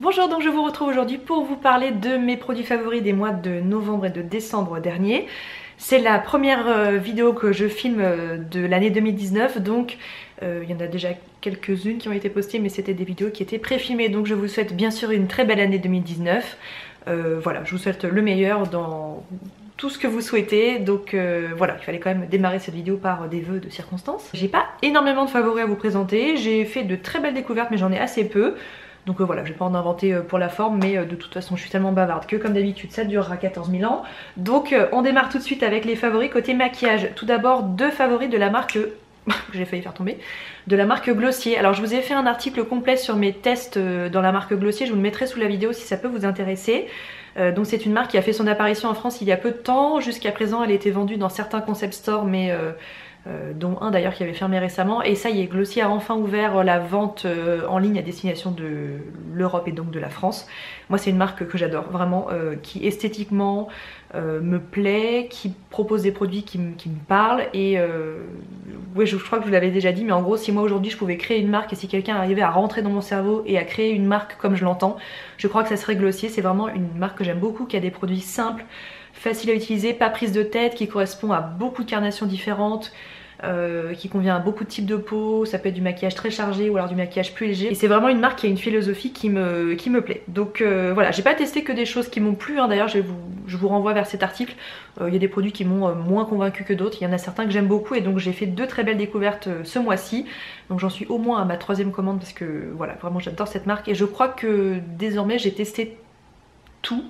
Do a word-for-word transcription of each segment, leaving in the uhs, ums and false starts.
Bonjour, donc je vous retrouve aujourd'hui pour vous parler de mes produits favoris des mois de novembre et de décembre dernier. C'est la première euh, vidéo que je filme euh, de l'année deux mille dix-neuf, donc euh, il y en a déjà quelques-unes qui ont été postées, mais c'était des vidéos qui étaient pré-filmées, donc je vous souhaite bien sûr une très belle année deux mille dix-neuf. Euh, voilà, je vous souhaite le meilleur dans tout ce que vous souhaitez, donc euh, voilà, il fallait quand même démarrer cette vidéo par des vœux de circonstances. J'ai pas énormément de favoris à vous présenter, j'ai fait de très belles découvertes mais j'en ai assez peu. Donc euh, voilà, je vais pas en inventer euh, pour la forme, mais euh, de toute façon je suis tellement bavarde que comme d'habitude ça durera quatorze mille ans. Donc euh, on démarre tout de suite avec les favoris côté maquillage. Tout d'abord deux favoris de la marque, j'ai failli faire tomber, de la marque Glossier. Alors je vous ai fait un article complet sur mes tests euh, dans la marque Glossier, je vous le mettrai sous la vidéo si ça peut vous intéresser. Euh, donc c'est une marque qui a fait son apparition en France il y a peu de temps. Jusqu'à présent elle était vendue dans certains concept stores, mais euh, Euh, dont un d'ailleurs qui avait fermé récemment, et ça y est, Glossier a enfin ouvert la vente euh, en ligne à destination de l'Europe et donc de la France. Moi c'est une marque que j'adore vraiment, euh, qui esthétiquement euh, me plaît, qui propose des produits qui, qui me parlent, et euh, ouais, je, je crois que je vous l'avais déjà dit, mais en gros si moi aujourd'hui je pouvais créer une marque, et si quelqu'un arrivait à rentrer dans mon cerveau et à créer une marque comme je l'entends, je crois que ça serait Glossier. C'est vraiment une marque que j'aime beaucoup, qui a des produits simples, facile à utiliser, pas prise de tête, qui correspond à beaucoup de carnations différentes, euh, qui convient à beaucoup de types de peau. Ça peut être du maquillage très chargé ou alors du maquillage plus léger. Et c'est vraiment une marque qui a une philosophie qui me, qui me plaît. Donc euh, voilà, j'ai pas testé que des choses qui m'ont plu, hein. D'ailleurs je, je vous renvoie vers cet article. Il euh, y a des produits qui m'ont euh, moins convaincu que d'autres. Il y en a certains que j'aime beaucoup, et donc j'ai fait deux très belles découvertes euh, ce mois-ci. Donc j'en suis au moins à ma troisième commande parce que voilà, vraiment j'adore cette marque. Et je crois que désormais j'ai testé tout.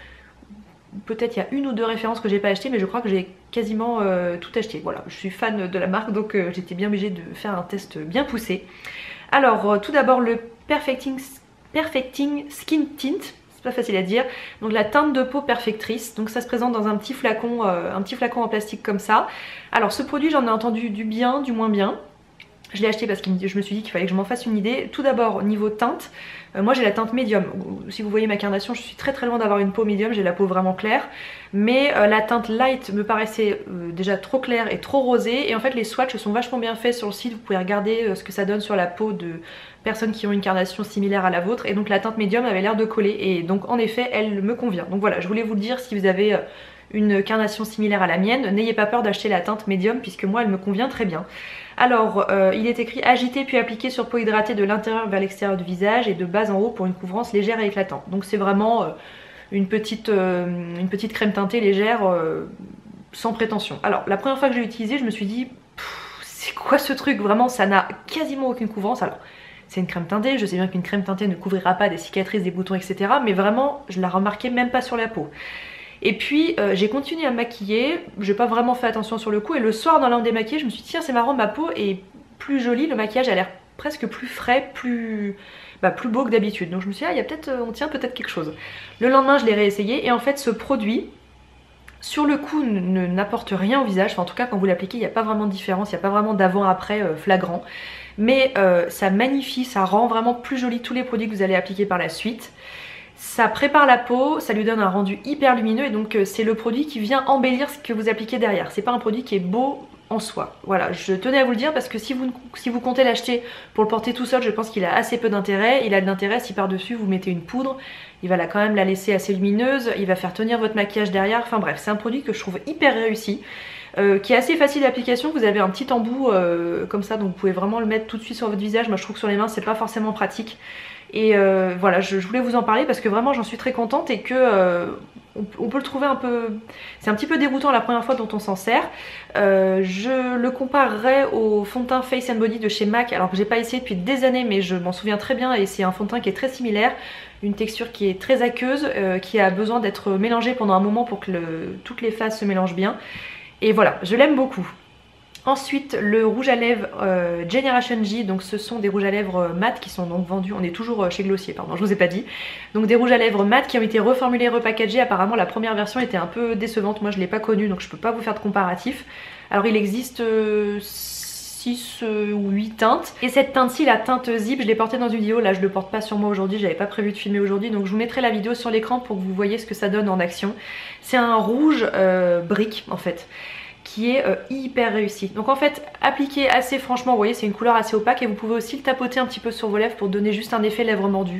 Peut-être il y a une ou deux références que j'ai pas achetées, mais je crois que j'ai quasiment euh, tout acheté. Voilà, je suis fan de la marque, donc euh, j'étais bien obligée de faire un test bien poussé. Alors euh, tout d'abord le Perfecting, Perfecting Skin Tint, c'est pas facile à dire, donc la teinte de peau perfectrice. Donc ça se présente dans un petit flacon, euh, un petit flacon en plastique comme ça. Alors ce produit, j'en ai entendu du bien, du moins bien. Je l'ai acheté parce que je me suis dit qu'il fallait que je m'en fasse une idée. Tout d'abord niveau teinte, euh, moi j'ai la teinte médium. Si vous voyez ma carnation, je suis très très loin d'avoir une peau médium, j'ai la peau vraiment claire. Mais euh, la teinte light me paraissait euh, déjà trop claire et trop rosée. Et en fait les swatchs sont vachement bien faits sur le site. Vous pouvez regarder euh, ce que ça donne sur la peau de personnes qui ont une carnation similaire à la vôtre. Et donc la teinte médium avait l'air de coller. Et donc en effet elle me convient. Donc voilà, je voulais vous le dire, si vous avez... Euh, une carnation similaire à la mienne, n'ayez pas peur d'acheter la teinte médium puisque moi elle me convient très bien. Alors euh, il est écrit agiter puis appliquer sur peau hydratée de l'intérieur vers l'extérieur du visage et de bas en haut pour une couvrance légère et éclatante. Donc c'est vraiment euh, une, petite, euh, une petite crème teintée légère euh, sans prétention. Alors la première fois que j'ai utilisé, je me suis dit c'est quoi ce truc, vraiment ça n'a quasiment aucune couvrance. Alors c'est une crème teintée, je sais bien qu'une crème teintée ne couvrira pas des cicatrices, des boutons, et cetera. Mais vraiment je la remarquais même pas sur la peau. Et puis euh, j'ai continué à me maquiller, j'ai pas vraiment fait attention sur le coup, et le soir dans l'un des maquillés je me suis dit tiens c'est marrant, ma peau est plus jolie, le maquillage a l'air presque plus frais, plus, bah, plus beau que d'habitude. Donc je me suis dit ah il y a peut-être, on tient peut-être quelque chose. Le lendemain je l'ai réessayé, et en fait ce produit sur le coup n'apporte rien au visage, enfin en tout cas quand vous l'appliquez il n'y a pas vraiment de différence, il n'y a pas vraiment d'avant-après euh, flagrant. Mais euh, ça magnifie, ça rend vraiment plus joli tous les produits que vous allez appliquer par la suite. Ça prépare la peau, ça lui donne un rendu hyper lumineux, et donc c'est le produit qui vient embellir ce que vous appliquez derrière. C'est pas un produit qui est beau en soi. Voilà, je tenais à vous le dire parce que si vous, si vous comptez l'acheter pour le porter tout seul, je pense qu'il a assez peu d'intérêt. Il a de l'intérêt si par-dessus vous mettez une poudre, il va là quand même la laisser assez lumineuse, il va faire tenir votre maquillage derrière. Enfin bref, c'est un produit que je trouve hyper réussi. Euh, qui est assez facile d'application. Vous avez un petit embout euh, comme ça, donc vous pouvez vraiment le mettre tout de suite sur votre visage. Moi je trouve que sur les mains c'est pas forcément pratique. Et euh, voilà, je, je voulais vous en parler parce que vraiment j'en suis très contente, et que euh, on, on peut le trouver un peu... C'est un petit peu déroutant la première fois dont on s'en sert. Euh, je le comparerais au fond de teint Face and Body de chez MAC, alors que j'ai pas essayé depuis des années, mais je m'en souviens très bien, et c'est un fond de teint qui est très similaire. Une texture qui est très aqueuse, euh, qui a besoin d'être mélangée pendant un moment pour que le, toutes les phases se mélangent bien. Et voilà, je l'aime beaucoup. Ensuite le rouge à lèvres euh, Generation J, donc ce sont des rouges à lèvres euh, mat qui sont donc vendus, on est toujours chez Glossier pardon, je vous ai pas dit. Donc des rouges à lèvres mat qui ont été reformulés, repackagés. Apparemment la première version était un peu décevante, moi je l'ai pas connue donc je peux pas vous faire de comparatif. Alors il existe euh, six euh, ou huit teintes, et cette teinte-ci, la teinte Zip, je l'ai portée dans une vidéo, là je le porte pas sur moi aujourd'hui, j'avais pas prévu de filmer aujourd'hui, donc je vous mettrai la vidéo sur l'écran pour que vous voyez ce que ça donne en action. C'est un rouge euh, brique en fait, qui est euh, hyper réussi. Donc en fait, appliqué assez franchement, vous voyez c'est une couleur assez opaque, et vous pouvez aussi le tapoter un petit peu sur vos lèvres pour donner juste un effet lèvres mordues.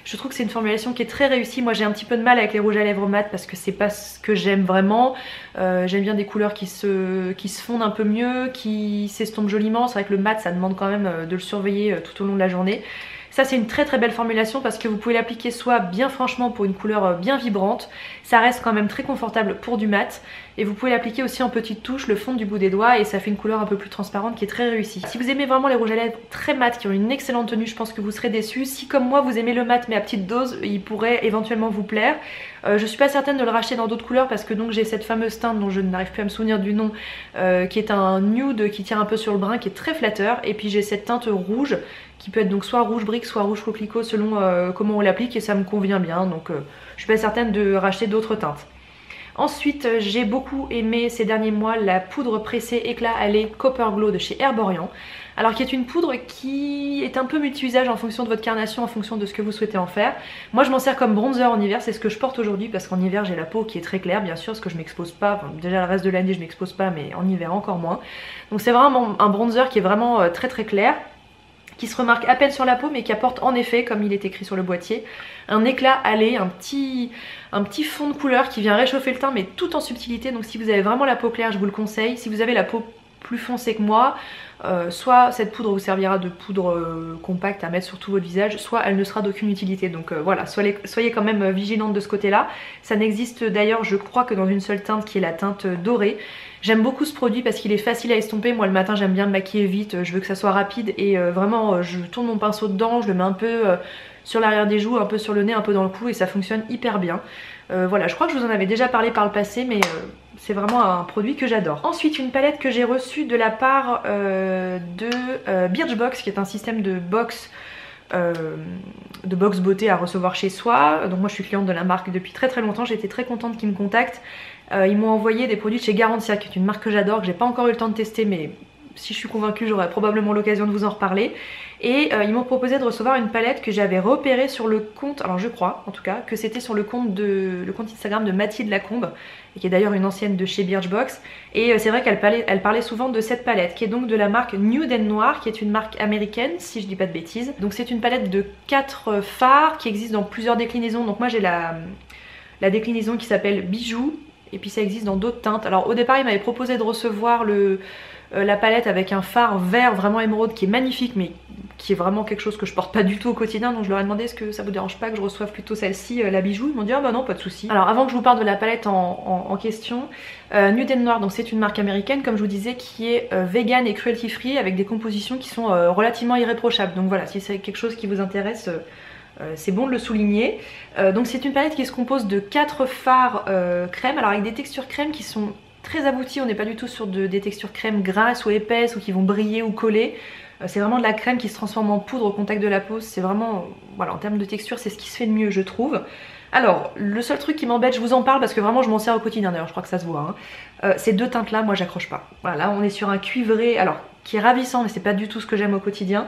Je trouve que c'est une formulation qui est très réussie. Moi j'ai un petit peu de mal avec les rouges à lèvres mat parce que c'est pas ce que j'aime vraiment. Euh, j'aime bien des couleurs qui se, qui se fondent un peu mieux, qui s'estompent joliment. C'est vrai que le mat ça demande quand même de le surveiller tout au long de la journée. Ça c'est une très très belle formulation parce que vous pouvez l'appliquer soit bien franchement pour une couleur bien vibrante, ça reste quand même très confortable pour du mat, et vous pouvez l'appliquer aussi en petites touches, le fond du bout des doigts, et ça fait une couleur un peu plus transparente qui est très réussie. Si vous aimez vraiment les rouges à lèvres très mat qui ont une excellente tenue, je pense que vous serez déçus. Si comme moi vous aimez le mat mais à petite dose, il pourrait éventuellement vous plaire. Euh, je suis pas certaine de le racheter dans d'autres couleurs parce que donc j'ai cette fameuse teinte dont je n'arrive plus à me souvenir du nom, euh, qui est un nude qui tire un peu sur le brun, qui est très flatteur, et puis j'ai cette teinte rouge qui peut être donc soit rouge brique soit rouge coquelicot selon euh, comment on l'applique, et ça me convient bien, donc euh, je suis pas certaine de racheter d'autres teintes. Ensuite j'ai beaucoup aimé ces derniers mois la poudre pressée éclat allé Copper Glow de chez Herborian, alors qui est une poudre qui est un peu multi-usage en fonction de votre carnation, en fonction de ce que vous souhaitez en faire. Moi je m'en sers comme bronzer en hiver, c'est ce que je porte aujourd'hui parce qu'en hiver j'ai la peau qui est très claire bien sûr, parce que je m'expose pas, enfin, déjà le reste de l'année je m'expose pas, mais en hiver encore moins. Donc c'est vraiment un bronzer qui est vraiment euh, très très clair, qui se remarque à peine sur la peau mais qui apporte en effet, comme il est écrit sur le boîtier, un éclat allé, un petit, un petit fond de couleur qui vient réchauffer le teint mais tout en subtilité. Donc si vous avez vraiment la peau claire je vous le conseille. Si vous avez la peau plus foncée que moi, euh, soit cette poudre vous servira de poudre euh, compacte à mettre sur tout votre visage, soit elle ne sera d'aucune utilité. Donc euh, voilà, soyez, soyez quand même vigilante de ce côté là. Ça n'existe d'ailleurs je crois que dans une seule teinte qui est la teinte dorée. J'aime beaucoup ce produit parce qu'il est facile à estomper. Moi le matin j'aime bien me maquiller vite, je veux que ça soit rapide, et euh, vraiment euh, je tourne mon pinceau dedans, je le mets un peu euh, sur l'arrière des joues, un peu sur le nez, un peu dans le cou, et ça fonctionne hyper bien. Euh, voilà, je crois que je vous en avais déjà parlé par le passé, mais euh, c'est vraiment un produit que j'adore. Ensuite une palette que j'ai reçue de la part euh, de euh, Birchbox, qui est un système de box Euh, de box beauté à recevoir chez soi. Donc moi je suis cliente de la marque depuis très très longtemps, j'ai été très contente qu'ils me contactent. Euh, ils m'ont envoyé des produits de chez Garantia, qui est une marque que j'adore, que j'ai pas encore eu le temps de tester, mais si je suis convaincue j'aurai probablement l'occasion de vous en reparler. Et euh, ils m'ont proposé de recevoir une palette que j'avais repérée sur le compte, alors je crois en tout cas que c'était sur le compte de le compte Instagram de Mathilde Lacombe, et qui est d'ailleurs une ancienne de chez Birchbox. Et euh, c'est vrai qu'elle parlait, elle parlait souvent de cette palette, qui est donc de la marque Nude and Noir, qui est une marque américaine si je dis pas de bêtises. Donc c'est une palette de quatre fards qui existe dans plusieurs déclinaisons. Donc moi j'ai la, la déclinaison qui s'appelle Bijoux, et puis ça existe dans d'autres teintes. Alors au départ il m'avait proposé de recevoir le Euh, la palette avec un fard vert vraiment émeraude qui est magnifique, mais qui est vraiment quelque chose que je porte pas du tout au quotidien. Donc je leur ai demandé est-ce que ça vous dérange pas que je reçoive plutôt celle-ci, euh, la Bijou. Ils m'ont dit ah bah non, pas de souci. Alors avant que je vous parle de la palette en, en, en question, euh, Nude and Noir, donc c'est une marque américaine comme je vous disais, qui est euh, vegan et cruelty free, avec des compositions qui sont euh, relativement irréprochables. Donc voilà, si c'est quelque chose qui vous intéresse, euh, Euh, c'est bon de le souligner. Euh, donc c'est une palette qui se compose de quatre fards euh, crème, alors avec des textures crème qui sont très abouties. On n'est pas du tout sur de, des textures crème grasses ou épaisses ou qui vont briller ou coller. Euh, c'est vraiment de la crème qui se transforme en poudre au contact de la peau. C'est vraiment, voilà, en termes de texture c'est ce qui se fait de mieux je trouve. Alors le seul truc qui m'embête, je vous en parle parce que vraiment je m'en sers au quotidien, d'ailleurs je crois que ça se voit, hein. euh, Ces deux teintes là moi j'accroche pas. Voilà, là on est sur un cuivré, alors qui est ravissant mais c'est pas du tout ce que j'aime au quotidien.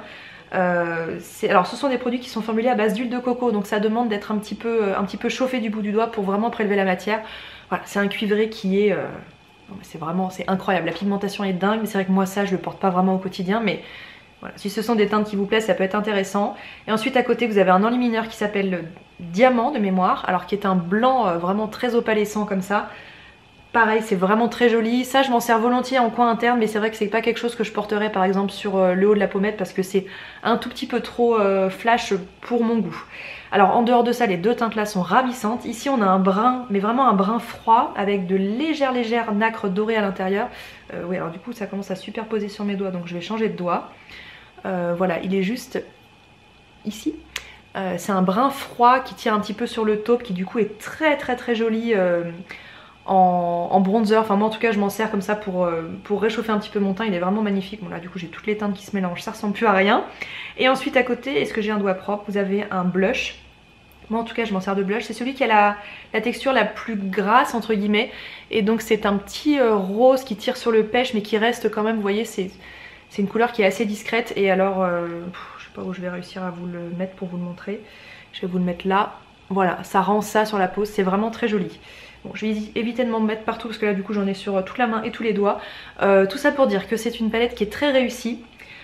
Euh, alors ce sont des produits qui sont formulés à base d'huile de coco, donc ça demande d'être un petit peu un petit peu chauffé du bout du doigt pour vraiment prélever la matière. Voilà, c'est un cuivré qui est... Euh... c'est vraiment, c'est incroyable, la pigmentation est dingue, mais c'est vrai que moi ça je le porte pas vraiment au quotidien, mais voilà, si ce sont des teintes qui vous plaisent ça peut être intéressant. Et ensuite à côté vous avez un enlumineur qui s'appelle Diamant de mémoire, alors qui est un blanc euh, vraiment très opalescent comme ça. Pareil, c'est vraiment très joli. Ça, je m'en sers volontiers en coin interne, mais c'est vrai que c'est pas quelque chose que je porterais par exemple sur euh, le haut de la pommette parce que c'est un tout petit peu trop euh, flash pour mon goût. Alors en dehors de ça, les deux teintes là sont ravissantes. Ici on a un brun, mais vraiment un brun froid avec de légères légères nacres dorées à l'intérieur. Euh, oui, alors du coup ça commence à superposer sur mes doigts, donc je vais changer de doigt. Euh, voilà, il est juste ici. Euh, c'est un brun froid qui tire un petit peu sur le taupe, qui du coup est très très très joli. Euh, En, en bronzer, enfin moi en tout cas je m'en sers comme ça pour, euh, pour réchauffer un petit peu mon teint, il est vraiment magnifique. Bon là du coup j'ai toutes les teintes qui se mélangent, ça ressemble plus à rien. Et ensuite à côté, est-ce que j'ai un doigt propre, vous avez un blush. Moi en tout cas je m'en sers de blush, c'est celui qui a la, la texture la plus grasse entre guillemets. Et donc c'est un petit euh, rose qui tire sur le pêche mais qui reste quand même, vous voyez, c'est une couleur qui est assez discrète. Et alors, euh, pff, je sais pas où je vais réussir à vous le mettre pour vous le montrer. Je vais vous le mettre là, voilà, ça rend ça sur la peau, c'est vraiment très joli. Bon, je vais éviter de m'en mettre partout parce que là du coup j'en ai sur toute la main et tous les doigts. Euh, tout ça pour dire que c'est une palette qui est très réussie.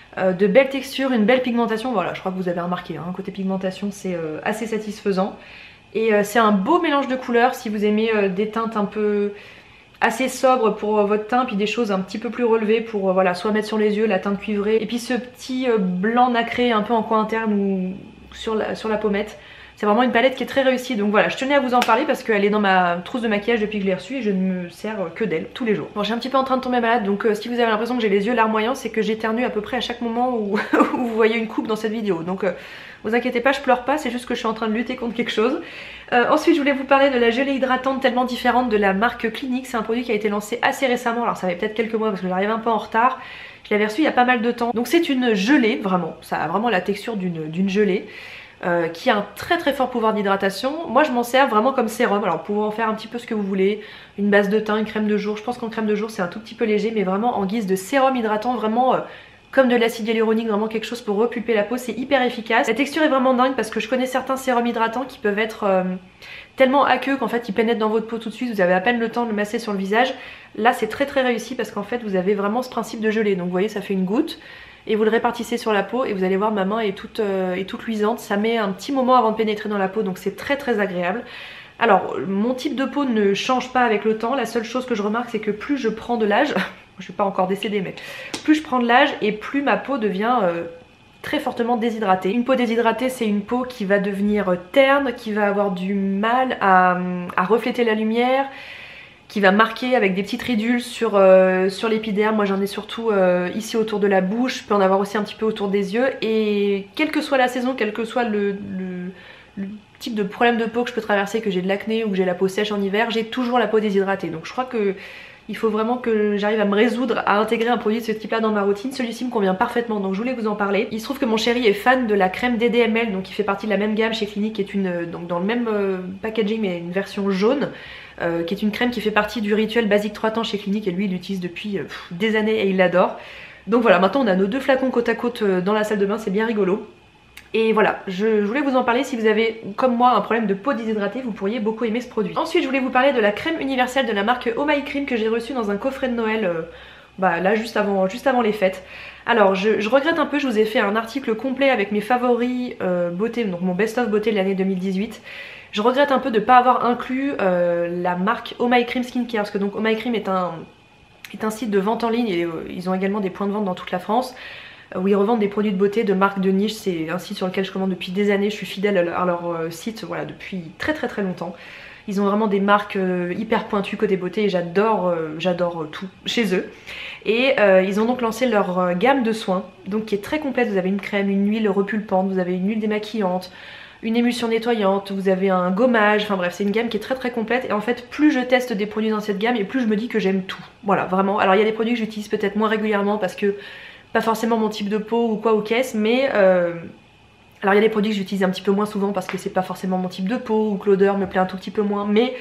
Euh, de belles textures, une belle pigmentation, voilà, je crois que vous avez remarqué, hein, côté pigmentation c'est euh, assez satisfaisant. Et euh, c'est un beau mélange de couleurs si vous aimez euh, des teintes un peu assez sobres pour euh, votre teint, puis des choses un petit peu plus relevées pour euh, voilà, soit mettre sur les yeux la teinte cuivrée, et puis ce petit euh, blanc nacré un peu en coin interne ou sur la, sur la pommette. C'est vraiment une palette qui est très réussie, donc voilà, je tenais à vous en parler parce qu'elle est dans ma trousse de maquillage depuis que je l'ai reçue et je ne me sers que d'elle tous les jours. Bon, j'ai un petit peu en train de tomber malade, donc euh, si vous avez l'impression que j'ai les yeux larmoyants, c'est que j'éternue à peu près à chaque moment où, où vous voyez une coupe dans cette vidéo. Donc euh, vous inquiétez pas, je pleure pas, c'est juste que je suis en train de lutter contre quelque chose. Euh, ensuite, je voulais vous parler de la gelée hydratante tellement différente de la marque Clinique. C'est un produit qui a été lancé assez récemment, alors ça fait peut-être quelques mois parce que j'arrive un peu en retard. Je l'avais reçu il y a pas mal de temps. Donc c'est une gelée, vraiment, ça a vraiment la texture d'une gelée. Euh, qui a un très très fort pouvoir d'hydratation. Moi je m'en sers vraiment comme sérum, alors vous pouvez en faire un petit peu ce que vous voulez, une base de teint, une crème de jour, je pense qu'en crème de jour c'est un tout petit peu léger, mais vraiment en guise de sérum hydratant, vraiment euh, comme de l'acide hyaluronique, vraiment quelque chose pour repulper la peau, c'est hyper efficace. La texture est vraiment dingue parce que je connais certains sérums hydratants qui peuvent être euh, tellement aqueux qu'en fait ils pénètrent dans votre peau tout de suite, vous avez à peine le temps de le masser sur le visage. Là c'est très très réussi parce qu'en fait vous avez vraiment ce principe de gelée, donc vous voyez ça fait une goutte, et vous le répartissez sur la peau et vous allez voir ma main est toute, euh, est toute luisante. Ça met un petit moment avant de pénétrer dans la peau, donc c'est très très agréable. Alors mon type de peau ne change pas avec le temps, la seule chose que je remarque c'est que plus je prends de l'âge, je suis pas encore décédée mais plus je prends de l'âge et plus ma peau devient euh, très fortement déshydratée. Une peau déshydratée c'est une peau qui va devenir terne, qui va avoir du mal à, à refléter la lumière, qui va marquer avec des petites ridules sur, euh, sur l'épiderme. Moi j'en ai surtout euh, ici autour de la bouche, je peux en avoir aussi un petit peu autour des yeux, et quelle que soit la saison, quel que soit le, le, le type de problème de peau que je peux traverser, que j'ai de l'acné ou que j'ai la peau sèche en hiver, j'ai toujours la peau déshydratée. Donc je crois que il faut vraiment que j'arrive à me résoudre à intégrer un produit de ce type là dans ma routine. Celui-ci me convient parfaitement, donc je voulais vous en parler. Il se trouve que mon chéri est fan de la crème D D M L, donc qui fait partie de la même gamme chez Clinique, qui est une, donc dans le même euh, packaging mais une version jaune, euh, qui est une crème qui fait partie du rituel basique trois temps chez Clinique, et lui il l'utilise depuis euh, pff, des années et il l'adore. Donc voilà, maintenant on a nos deux flacons côte à côte euh, dans la salle de bain, c'est bien rigolo. Et voilà, je, je voulais vous en parler. Si vous avez, comme moi, un problème de peau déshydratée, vous pourriez beaucoup aimer ce produit. Ensuite, je voulais vous parler de la crème universelle de la marque Oh My Cream que j'ai reçue dans un coffret de Noël, euh, bah là, juste avant, juste avant les fêtes. Alors, je, je regrette un peu, je vous ai fait un article complet avec mes favoris euh, beauté, donc mon best-of beauté de l'année deux mille dix-huit. Je regrette un peu de ne pas avoir inclus euh, la marque Oh My Cream Skincare, parce que donc Oh My Cream est un, est un site de vente en ligne et euh, ils ont également des points de vente dans toute la France, où ils revendent des produits de beauté de marques de niche. C'est un site sur lequel je commande depuis des années, je suis fidèle à leur, à leur site voilà, depuis très très très longtemps. Ils ont vraiment des marques euh, hyper pointues côté beauté et j'adore euh, j'adore tout chez eux. Et euh, ils ont donc lancé leur euh, gamme de soins, donc qui est très complète. Vous avez une crème, une huile repulpante, vous avez une huile démaquillante, une émulsion nettoyante, vous avez un gommage, enfin bref c'est une gamme qui est très très complète. Et en fait plus je teste des produits dans cette gamme et plus je me dis que j'aime tout. Voilà vraiment, alors il y a des produits que j'utilise peut-être moins régulièrement parce que pas forcément mon type de peau ou quoi ou qu'est-ce, mais euh, alors il y a des produits que j'utilise un petit peu moins souvent parce que c'est pas forcément mon type de peau ou que l'odeur me plaît un tout petit peu moins, mais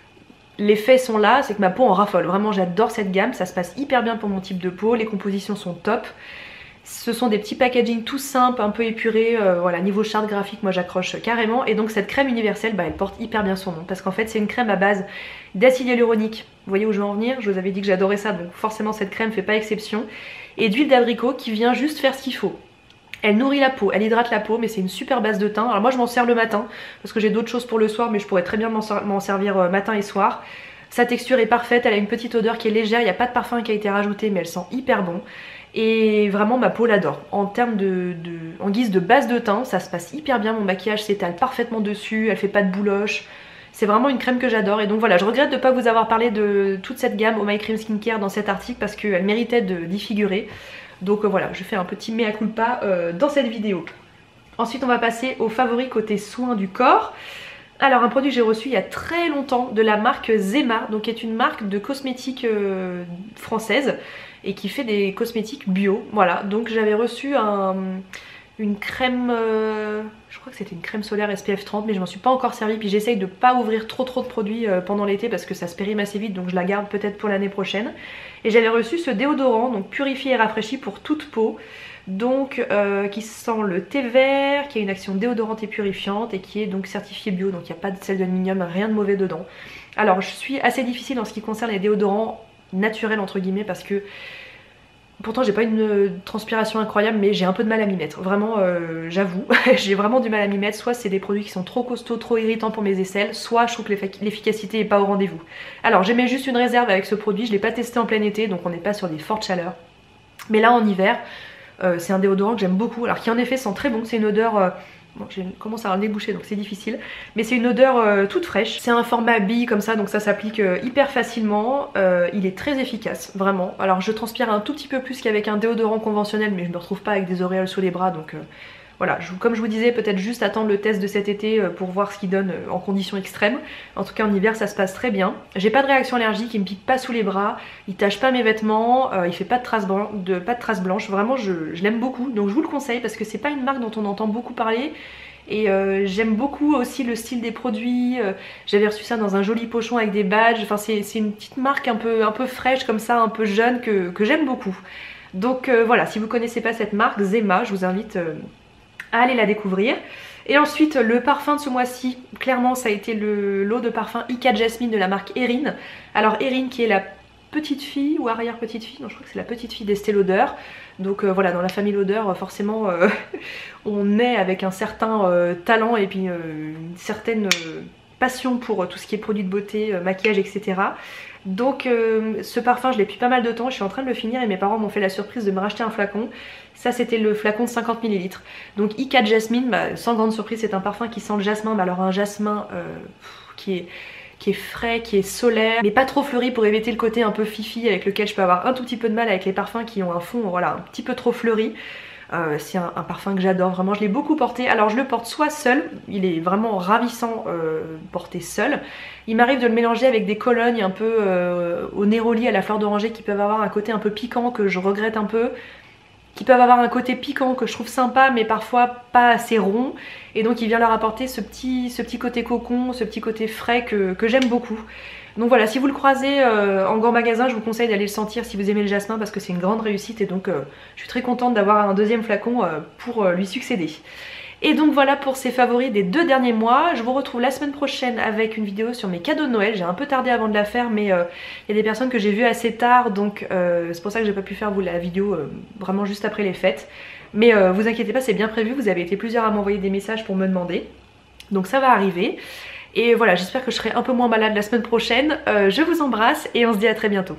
les faits sont là, c'est que ma peau en raffole. Vraiment j'adore cette gamme, ça se passe hyper bien pour mon type de peau, les compositions sont top. Ce sont des petits packaging tout simples, un peu épurés, euh, voilà, niveau charte graphique moi j'accroche carrément. Et donc cette crème universelle, bah, elle porte hyper bien son nom parce qu'en fait c'est une crème à base d'acide hyaluronique. Vous voyez où je veux en venir? Je vous avais dit que j'adorais ça, donc forcément cette crème fait pas exception. Et d'huile d'abricot qui vient juste faire ce qu'il faut. Elle nourrit la peau, elle hydrate la peau, mais c'est une super base de teint. Alors moi je m'en sers le matin parce que j'ai d'autres choses pour le soir, mais je pourrais très bien m'en servir matin et soir. Sa texture est parfaite, elle a une petite odeur qui est légère, il n'y a pas de parfum qui a été rajouté, mais elle sent hyper bon. Et vraiment ma peau l'adore. En termes de, de, en guise de base de teint, ça se passe hyper bien, mon maquillage s'étale parfaitement dessus, elle fait pas de bouloche. C'est vraiment une crème que j'adore. Et donc voilà, je regrette de ne pas vous avoir parlé de toute cette gamme Oh My Cream Skincare dans cet article parce qu'elle méritait d'y figurer. Donc euh, voilà, je fais un petit mea culpa euh, dans cette vidéo. Ensuite on va passer aux favoris côté soins du corps. Alors un produit que j'ai reçu il y a très longtemps de la marque Zema, donc qui est une marque de cosmétiques euh, française et qui fait des cosmétiques bio. Voilà, donc j'avais reçu un, une crème, euh, je crois que c'était une crème solaire S P F trente, mais je m'en suis pas encore servi. Puis j'essaye de pas ouvrir trop trop de produits euh, pendant l'été parce que ça se périme assez vite, donc je la garde peut-être pour l'année prochaine. Et j'avais reçu ce déodorant, donc purifié et rafraîchi pour toute peau. Donc euh, qui sent le thé vert, qui a une action déodorante et purifiante et qui est donc certifié bio, donc il n'y a pas de sel d'aluminium, rien de mauvais dedans. Alors je suis assez difficile en ce qui concerne les déodorants naturels entre guillemets parce que Pourtant j'ai pas une transpiration incroyable, mais j'ai un peu de mal à m'y mettre, vraiment euh, j'avoue, j'ai vraiment du mal à m'y mettre. Soit c'est des produits qui sont trop costauds, trop irritants pour mes aisselles, soit je trouve que l'efficacité est pas au rendez-vous. Alors j'émets juste une réserve avec ce produit, je l'ai pas testé en plein été, donc on n'est pas sur des fortes chaleurs. Mais là en hiver, euh, c'est un déodorant que j'aime beaucoup, alors qui en effet sent très bon, c'est une odeur... Euh, Bon, j'ai commencé à avoir le nez bouché donc c'est difficile, mais c'est une odeur euh, toute fraîche. C'est un format bille comme ça, donc ça s'applique euh, hyper facilement. Euh, il est très efficace, vraiment. Alors je transpire un tout petit peu plus qu'avec un déodorant conventionnel, mais je me retrouve pas avec des auréoles sous les bras, donc euh, voilà. Je, comme je vous disais, peut-être juste attendre le test de cet été euh, pour voir ce qu'il donne euh, en conditions extrêmes. En tout cas en hiver ça se passe très bien. J'ai pas de réaction allergique, il me pique pas sous les bras, il tache pas mes vêtements, euh, il fait pas de traces de, pas de traces blanches. Vraiment je, je l'aime beaucoup, donc je vous le conseille parce que c'est pas une marque dont on entend beaucoup parler. Et euh, j'aime beaucoup aussi le style des produits, euh, j'avais reçu ça dans un joli pochon avec des badges, enfin c'est une petite marque un peu, un peu fraîche comme ça, un peu jeune que, que j'aime beaucoup. Donc euh, voilà, si vous connaissez pas cette marque, Zema, je vous invite euh, à aller la découvrir. Et ensuite le parfum de ce mois-ci, clairement ça a été le lot de parfum Ika Jasmine de la marque Erin. Alors Erin qui est la petite fille ou arrière petite fille, non je crois que c'est la petite fille d'Estée Lauder. Donc euh, voilà, dans la famille Lauder, forcément euh, on est avec un certain euh, talent et puis euh, une certaine euh, passion pour euh, tout ce qui est produits de beauté, euh, maquillage, et cetera. Donc euh, ce parfum je l'ai depuis pas mal de temps, je suis en train de le finir et mes parents m'ont fait la surprise de me racheter un flacon. Ça c'était le flacon de cinquante millilitres. Donc Ika Jasmine, bah, sans grande surprise c'est un parfum qui sent le jasmin, mais alors un jasmin euh, qui est... qui est frais, qui est solaire, mais pas trop fleuri pour éviter le côté un peu fifi avec lequel je peux avoir un tout petit peu de mal avec les parfums qui ont un fond voilà, un petit peu trop fleuri. Euh, c'est un, un parfum que j'adore, vraiment je l'ai beaucoup porté. Alors je le porte soit seul, il est vraiment ravissant euh, porté seul. Il m'arrive de le mélanger avec des colognes un peu euh, au néroli, à la fleur d'oranger, qui peuvent avoir un côté un peu piquant que je regrette un peu, qui peuvent avoir un côté piquant que je trouve sympa mais parfois pas assez rond, et donc il vient leur apporter ce petit, ce petit côté cocon, ce petit côté frais que, que j'aime beaucoup. Donc voilà, si vous le croisez euh, en grand magasin, je vous conseille d'aller le sentir si vous aimez le jasmin parce que c'est une grande réussite, et donc euh, je suis très contente d'avoir un deuxième flacon euh, pour euh, lui succéder. Et donc voilà pour ces favoris des deux derniers mois. Je vous retrouve la semaine prochaine avec une vidéo sur mes cadeaux de Noël. J'ai un peu tardé avant de la faire, mais il euh, y a des personnes que j'ai vues assez tard, donc euh, c'est pour ça que j'ai pas pu faire vous la vidéo euh, vraiment juste après les fêtes. Mais euh, vous inquiétez pas, c'est bien prévu, vous avez été plusieurs à m'envoyer des messages pour me demander. Donc ça va arriver. Et voilà, j'espère que je serai un peu moins malade la semaine prochaine. Euh, je vous embrasse et on se dit à très bientôt.